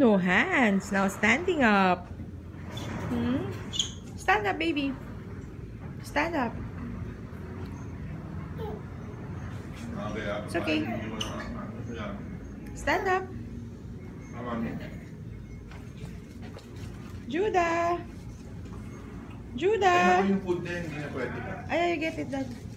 no hands. Now standing up. Stand up, baby. Stand up. It's okay. Stand up. Judah. Judah. Yung food din, hindi na pwede. Ay, get it, Dad.